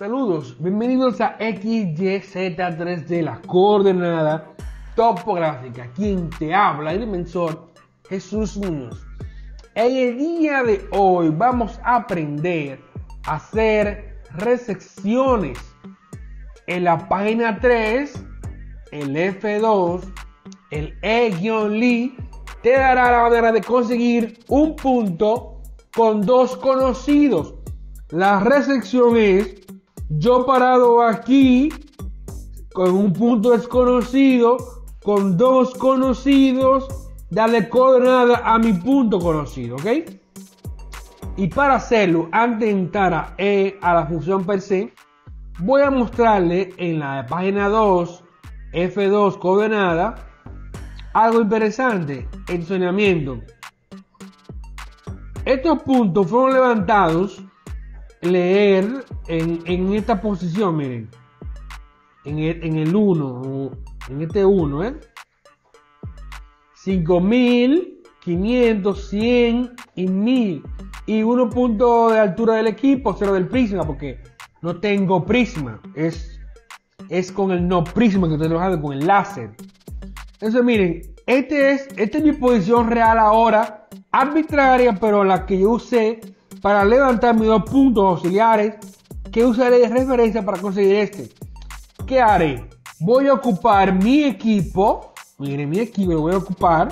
Saludos, bienvenidos a XYZ3D, la coordenada topográfica. Quien te habla, el inversor Jesús Muñoz. En el día de hoy vamos a aprender a hacer resecciones. En la página 3, el F2, el E-Li te dará la manera de conseguir un punto con dos conocidos. La resección es yo parado aquí con un punto desconocido, con dos conocidos, darle coordenada a mi punto conocido, ¿ok? Y para hacerlo, antes de entrar a la función per se, voy a mostrarle en la página 2, F2 coordenada, algo interesante, el funcionamiento. Estos puntos fueron levantados, leer en esta posición, miren, en el 1, en este 1, 5000, 500, 100 y 1000. Y 1 punto de altura del equipo, 0 del prisma, porque no tengo prisma. Es con el no prisma que estoy trabajando, con el láser. Entonces, miren, esta es mi posición real ahora, arbitraria, pero la que yo usé para levantar mis dos puntos auxiliares, que usaré de referencia para conseguir este. ¿Qué haré? Voy a ocupar mi equipo, miren, mi equipo lo voy a ocupar.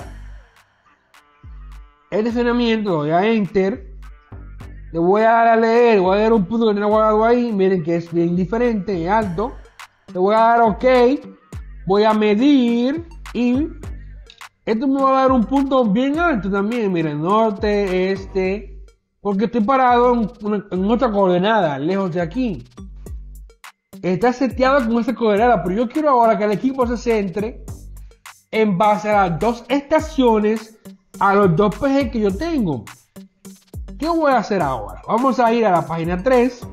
El funcionamiento, le voy a Enter. Le voy a dar a leer, voy a dar un punto que tengo guardado ahí, miren que es bien diferente, alto. Le voy a dar OK, voy a medir y esto me va a dar un punto bien alto también, miren, norte, este, porque estoy parado en otra coordenada, lejos de aquí. Está seteado con esa coordenada, pero yo quiero ahora que el equipo se centre en base a las dos estaciones, a los dos PG que yo tengo. ¿Qué voy a hacer ahora? Vamos a ir a la página 3.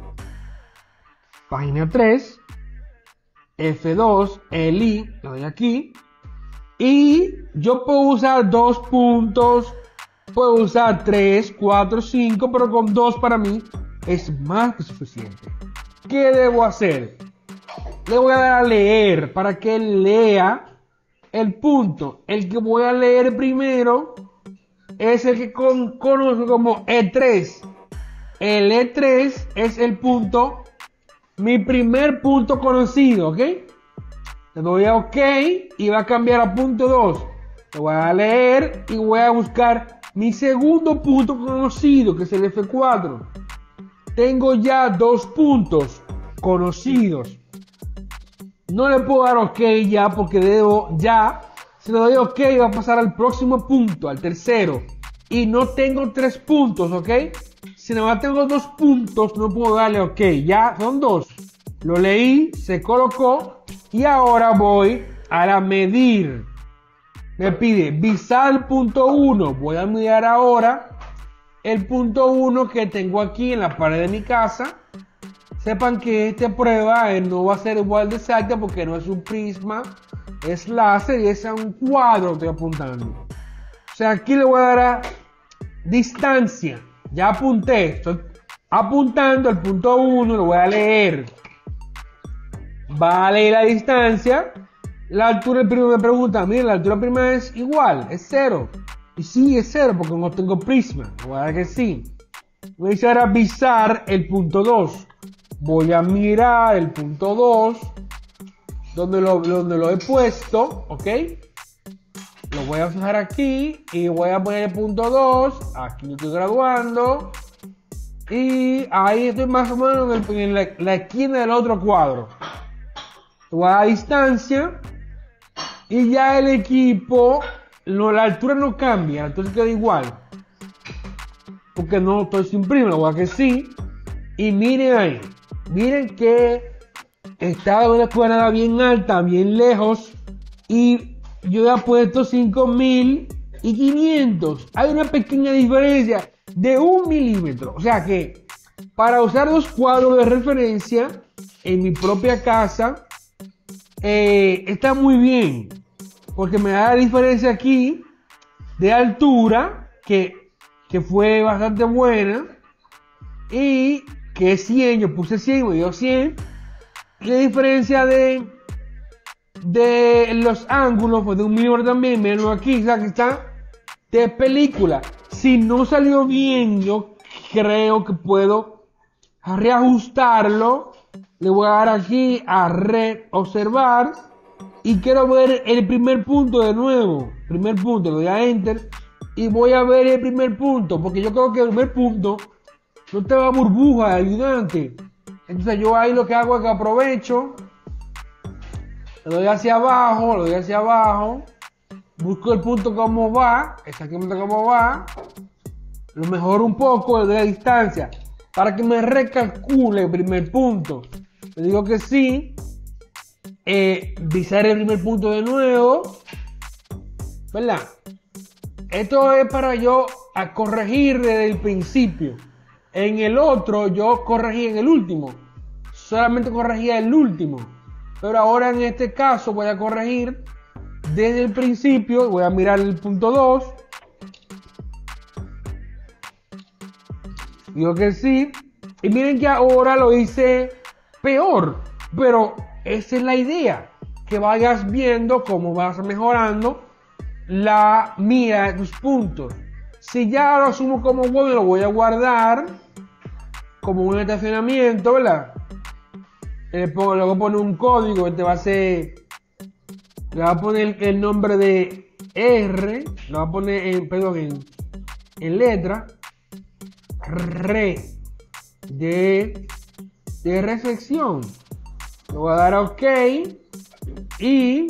Página 3. F2, Li, lo doy aquí. Y yo puedo usar dos puntos. Puedo usar 3, 4, 5. Pero con 2 para mí es más que suficiente. ¿Qué debo hacer? Le voy a dar a leer para que él lea el punto. El que voy a leer primero es el que conozco como E3. El E3 es el punto, mi primer punto conocido, ¿ok? Le doy a OK y va a cambiar a punto 2. Le voy a leer y voy a buscar mi segundo punto conocido, que es el F4. Tengo ya dos puntos conocidos. No le puedo dar OK ya porque debo ya. Si le doy OK va a pasar al próximo punto, al tercero. Y no tengo 3 puntos, ¿ok? Si nada más tengo 2 puntos, no puedo darle OK. Ya son 2. Lo leí, se colocó. Y ahora voy a la medir. Me pide visar el punto 1. Voy a mirar ahora el punto 1 que tengo aquí en la pared de mi casa. Sepan que esta prueba no va a ser igual de exacta porque no es un prisma, es láser y es a un cuadro que estoy apuntando. O sea, aquí le voy a dar a distancia. Ya apunté, estoy apuntando el punto 1, lo voy a leer. Va a leer la distancia. La altura del primo me pregunta, mira, la altura prima es igual, es 0. Y sí, es 0 porque no tengo prisma. Voy a dar que sí. Voy a dice ahora visar el punto 2. Voy a mirar el punto 2, donde lo he puesto, ¿ok? Lo voy a fijar aquí y voy a poner el punto 2, aquí lo estoy graduando, y ahí estoy más o menos en la esquina del otro cuadro. Voy a dar distancia, y ya el equipo, la altura no cambia, la altura queda igual, porque no estoy sin prima, lo voy a que sí, y miren ahí. Miren que está en una coordenada bien alta, bien lejos. Y yo he puesto 5000 y 500. Hay una pequeña diferencia de 1 milímetro. O sea que para usar los cuadros de referencia en mi propia casa está muy bien. Porque me da la diferencia aquí de altura que fue bastante buena. Y que es 100, yo puse 100, me dio 100. Y la diferencia de los ángulos, pues de un milímetro también, menos aquí, o sea, que está de película. Si no salió bien, yo creo que puedo reajustarlo. Le voy a dar aquí a observar y quiero ver el primer punto de nuevo. Primer punto, le doy a enter y voy a ver el primer punto, porque yo creo que el primer punto no te va burbuja ayudante. Entonces yo ahí lo que hago es que aprovecho, le doy hacia abajo, busco el punto como va, exactamente como va, lo mejoro un poco, le doy la distancia, para que me recalcule el primer punto. Le digo que sí, visar el primer punto de nuevo, ¿verdad? Esto es para yo a corregir desde el principio. En el otro yo corregí en el último, solamente corregía el último, pero ahora en este caso voy a corregir desde el principio. Voy a mirar el punto 2, digo que sí, y miren que ahora lo hice peor, pero esa es la idea, que vayas viendo cómo vas mejorando la mira de tus puntos. Si ya lo asumo como bueno, lo voy a guardar como un estacionamiento, ¿verdad? Luego pone un código, este va a ser, le va a poner el nombre de R, lo va a poner en letra, de recepción. Le voy a dar a OK y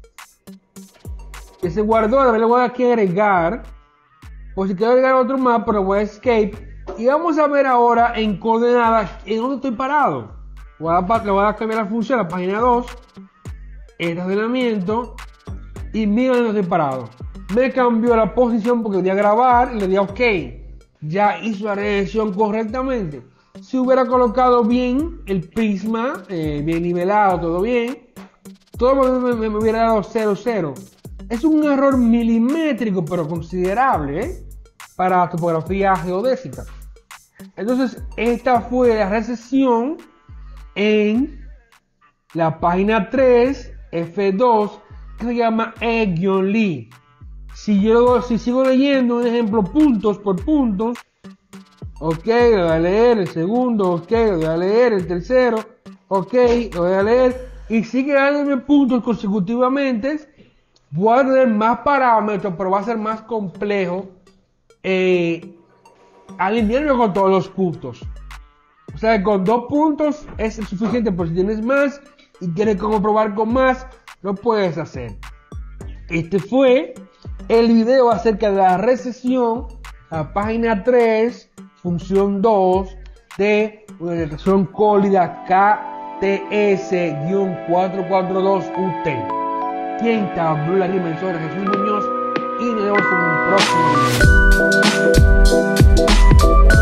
que se guardó. Ahora le voy a dar aquí agregar, por si quiero agregar otro más, pero voy a escape y vamos a ver ahora en coordenadas en dónde estoy parado. Le voy a cambiar la función a la página 2, estacionamiento, y mira dónde estoy parado. Me cambió la posición porque le di a grabar y le di a OK. Ya hizo la regresión correctamente. Si hubiera colocado bien el prisma, bien nivelado, todo bien, todo me hubiera dado 0, 0. Es un error milimétrico, pero considerable, para topografía geodésica. Entonces, esta fue la recesión en la página 3, F2, que se llama E-Li. Si sigo leyendo un ejemplo puntos por puntos, ok, lo voy a leer el segundo, ok, lo voy a leer el tercero, ok, lo voy a leer, y sigue dándome puntos consecutivamente. Voy a tener más parámetros, pero va a ser más complejo alinearlo con todos los puntos. O sea, con 2 puntos es suficiente, pero si tienes más y quieres comprobar con más, lo puedes hacer. Este fue el video acerca de la recesión, la página 3, función 2 de una detección cólida KTS-442UT. Quien te habló la dimensora Jesús Muñoz y nos vemos en un próximo video.